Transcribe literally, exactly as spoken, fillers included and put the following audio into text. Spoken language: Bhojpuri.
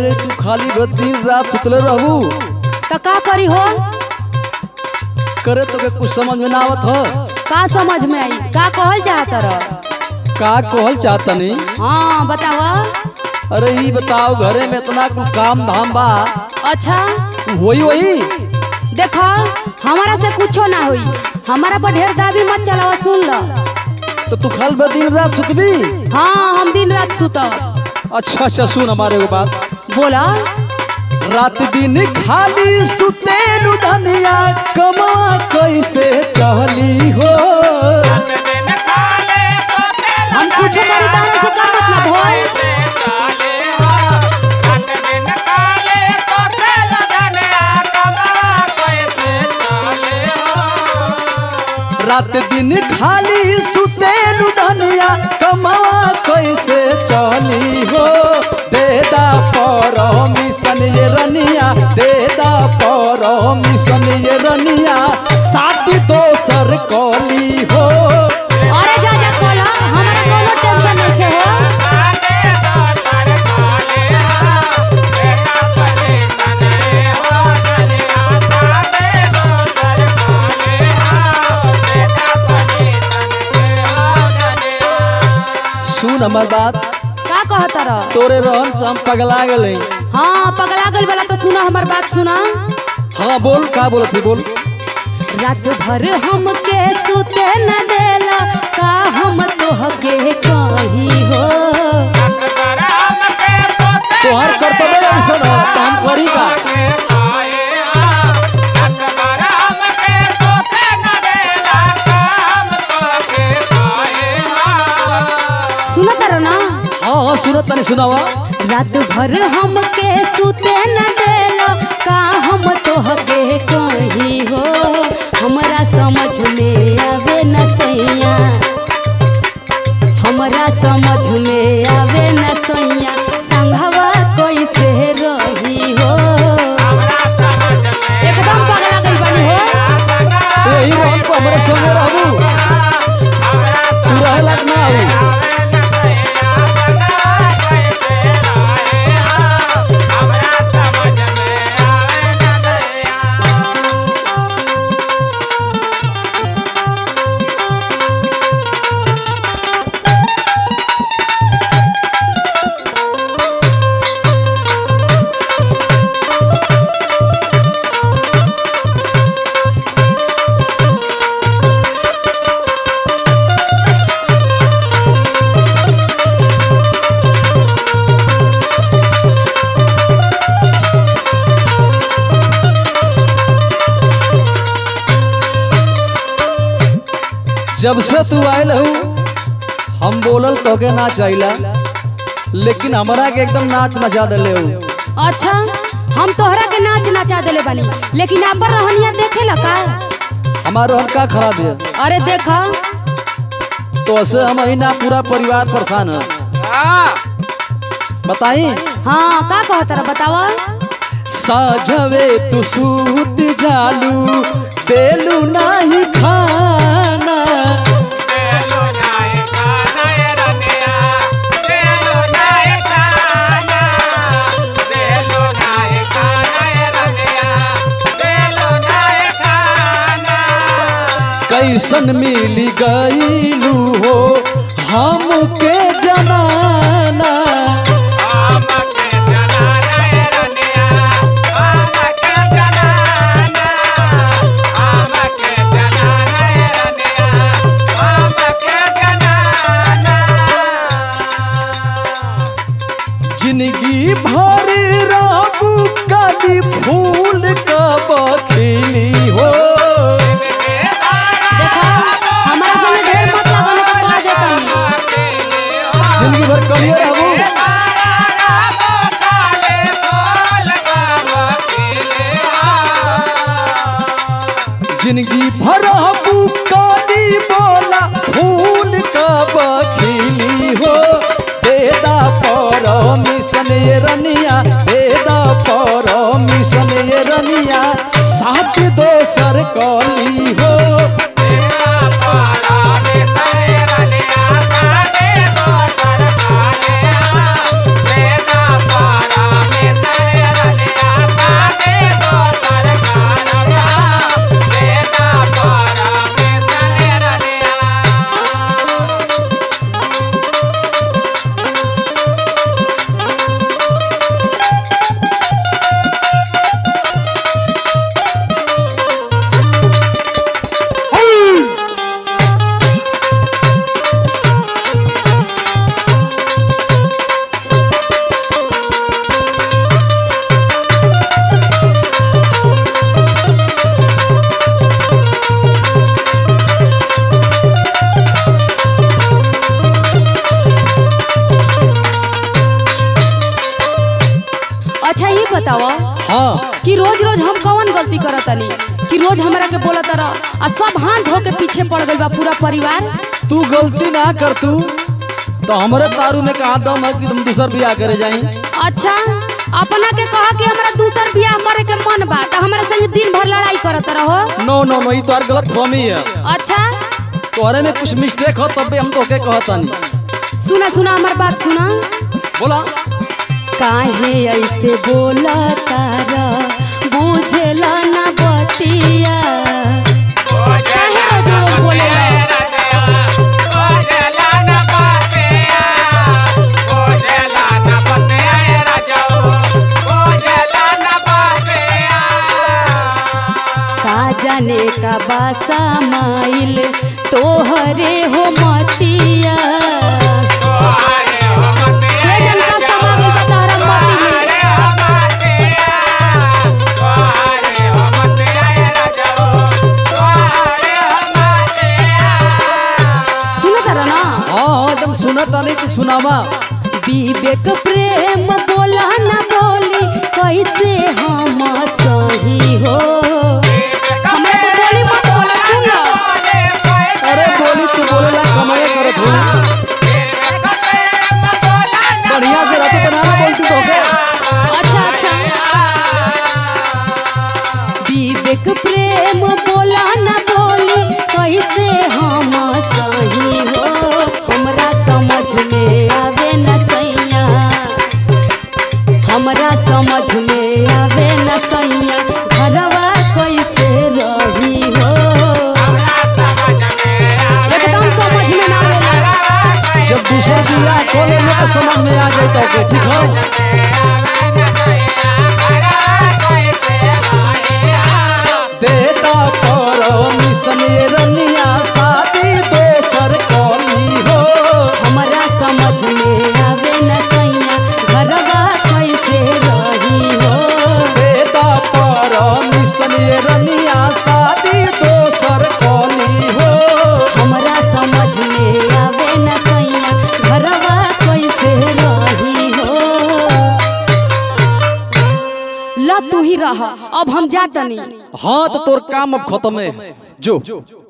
रे तू खाली भर दिन रात सुतले रहू तो का करी हो? करे तो के कुछ समझ में ना आवत हो। का समझ में आई? का कहल चाहत रह? का कहल चाहता नहीं? हाँ बतावा। अरे ही बताओ घरे में इतना कुछ काम धाम बा। अच्छा वही वही देखो हमारा से कुछो ना हुई, हमारा पर ढेर दाबी मत चलावा। सुन लो तो तू खाली भर दिन रात सुतबी? हाँ हम दिन रात सुत। अच्छा अच्छा सुन हमारे को बात बोला। रात दिन खाली सुते धनिया कमा कैसे चहली हो। हम कुछ करी तारा से का मतलब हो? रात दिन खाली सुते धनिया कमा कैसे चली हो। देदा परमिशन ये रनिया, देदा परमिशन ये रनिया, साथी दोसर कली हो। अरे जा जा कोला, हमारा कोनो टेंशन नहीं है हो। सुन हमार बात। का कहत रह? तोरे रहन से हम पगला गए। हाँ पगला गल वाला तो सुना हमार बात सुना। हाँ बोल का बोलत थी बोल। रात भर हमके सुते न देला, का हम तोहके कही हो। तोहर कर्तव्य ऐसा हो तो हम करी का। सुना तारो ना? हाँ हाँ सुनत नहीं सुनावा। रात भर हमके सुते न देला, का हम तोहके कही हो। हमरा समझ में आवे न सैया, हमरा समझ में आवे न सैया, संघवा कैसे रही हो। एकदम पगला गई बनी हो। यही रहन को हमारे संगे रहू, तू रहे लायक ना हो। जब से तू आयल हूँ हम बोलल तो के नाच आइला, लेकिन हमारा के एकदम नाच नचा दिले हो। अच्छा हम तोहरा के नाच नचा दिले बानी, लेकिन आप रहनिया देखे ला का? हमारा रहन का खराब है? अरे देखा तो ऐसे हम ही ना पूरा परिवार परेशान है। बताई? हाँ का कहत रहा बतावा। साझवे तू सूत जालू, देलू नाही खाना, कैसन मिली गईलू हो हमके जमाना। जिंदगी भर रहू काली फूल कब खिली हो। देखा हमारा संग ढेर मत लागल तो कह देतनी। जिंदगी भर कलिए रहू। जिंदगी भर रहू काली बोला फूल कब खिली हो। देदा परमिशन ये रनिया, देदा परमिशन ये रनिया, साथ दोसर कली हो। अच्छा ये बताओ हाँ कि रोज रोज हम कौन गलती करत तनी कि रोज हमरा के बोलत रह आ सब हाथ धो के पीछे पड़ गइल बा पूरा परिवार। तू गलती ना कर तू तो हमारे तारू में कहा दम है कि तुम दूसर बियाह करे जाई। अच्छा अपना के कहा कि हमरा दूसर बियाह करे के मन बा त हमरा संग दिन भर लड़ाई करत रहो। नो नो नो ये तो गलत फहमी है। अच्छा तोहरे में कुछ मिस्टेक हो तब हम तोके कहतानी। सुना सुना हमार बात सुना। बोला काहे ऐसे बोला तारा बुझेला ना बतिया काहे रोज रोज बोलेला। का जाने का बासा माइल तोहरे हो मतिया ये जनका समा गइल बा तहरा मति में। सुनत रह ना। हाँ हाँ एकदम सुनता नहीं तो सुनावा। विवेक प्रेम बोला ना बोली कैसे हम सही हो हमरा पे बोली मत बोला सुन लो। अरे बोली तू बोलेला कमाए करत हो बढ़िया से रहते तो ना ना बोलती तो के। अच्छा अच्छा विवेक प्रेम बोला ना बोली कैसे हम सही हो हमरा समझ में आवे न सैया हमरा समझ में आवे न सैया घरवा कैसे रही हो एकदम समझ में ना आवेला। जब दूसरे बियाह खोले में तो समझ में आ जाए तो के ठीक हो। देता परमिशन ये रनिया शादी दोसर कली हो हमरा समझ में आवे न सैया घरवा कैसे रही हो। देता परमिशन ये रनिया शादी दोसर कली हो हमरा समझ में आवे न सैया घरवा कैसे रही हो। ला तू ही रहा अब हम जा तनी। हाँ तो तोर काम अब खत्म है जो।